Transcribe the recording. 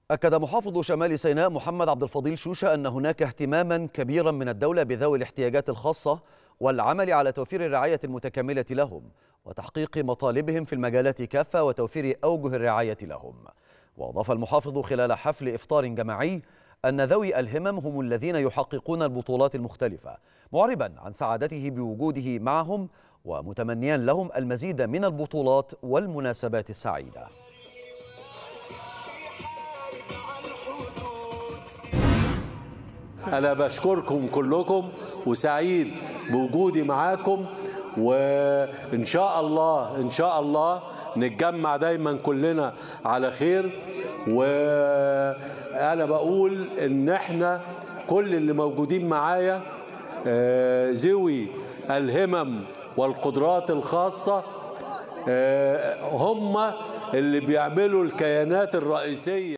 أكد محافظ شمال سيناء محمد عبد الفضيل شوشة أن هناك اهتماما كبيرا من الدولة بذوي الاحتياجات الخاصة والعمل على توفير الرعاية المتكاملة لهم وتحقيق مطالبهم في المجالات كافة وتوفير أوجه الرعاية لهم. وأضاف المحافظ خلال حفل إفطار جماعي أن ذوي الهمم هم الذين يحققون البطولات المختلفة، معربا عن سعادته بوجوده معهم ومتمنيا لهم المزيد من البطولات والمناسبات السعيدة. أنا بشكركم كلكم وسعيد بوجودي معاكم، وإن شاء الله إن شاء الله نتجمع دايما كلنا على خير. وأنا بقول إن إحنا كل اللي موجودين معايا ذوي الهمم والقدرات الخاصة هم اللي بيعملوا الكيانات الرئيسية.